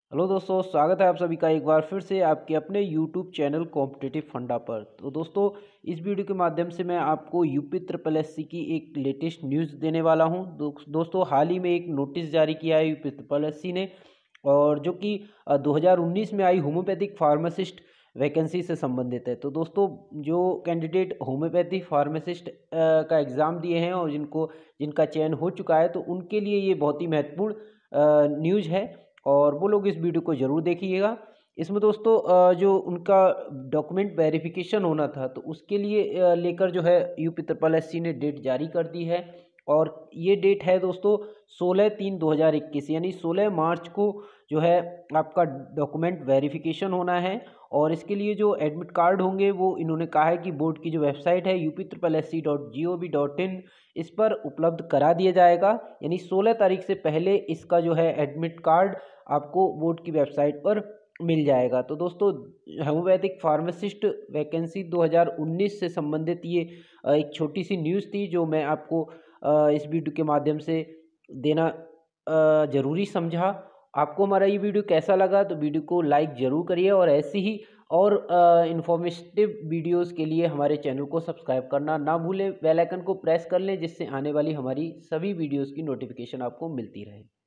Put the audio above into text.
Hello दोस्तों, स्वागत है आप सभी का एक बार फिर से आपके अपने यूट्यूब चैनल कॉम्पिटिटिव फंडा पर। तो दोस्तों, इस वीडियो के माध्यम से मैं आपको UPSSSC की एक लेटेस्ट न्यूज़ देने वाला हूं। दोस्तों, हाल ही में एक नोटिस जारी किया है UPSSSC ने, और जो कि 2019 में आई होम्योपैथिक फार्मासिस्ट वैकेंसी से संबंधित है। तो दोस्तों, जो कैंडिडेट होम्योपैथी फार्मासिस्ट का एग्ज़ाम दिए हैं और जिनका चयन हो चुका है, तो उनके लिए ये बहुत ही महत्वपूर्ण न्यूज़ है और वो लोग इस वीडियो को ज़रूर देखिएगा। इसमें दोस्तों जो उनका डॉक्यूमेंट वेरिफिकेशन होना था, तो उसके लिए लेकर जो है UPSSSC ने डेट जारी कर दी है। और ये डेट है दोस्तों 16/3/2021, यानी 16 मार्च को जो है आपका डॉक्यूमेंट वेरिफिकेशन होना है। और इसके लिए जो एडमिट कार्ड होंगे वो इन्होंने कहा है कि बोर्ड की जो वेबसाइट है upsssc.gov.in, इस पर उपलब्ध करा दिया जाएगा। यानी 16 तारीख से पहले इसका जो है एडमिट कार्ड आपको बोर्ड की वेबसाइट पर मिल जाएगा। तो दोस्तों, होम्योपैथिक फार्मासिस्ट वैकेंसी 2019 से संबंधित ये एक छोटी सी न्यूज़ थी जो मैं आपको इस वीडियो के माध्यम से देना ज़रूरी समझा। आपको हमारा ये वीडियो कैसा लगा, तो वीडियो को लाइक ज़रूर करिए और ऐसी ही और इन्फॉर्मेटिव वीडियोस के लिए हमारे चैनल को सब्सक्राइब करना ना भूलें। बेल आइकन को प्रेस कर लें जिससे आने वाली हमारी सभी वीडियोस की नोटिफिकेशन आपको मिलती रहे।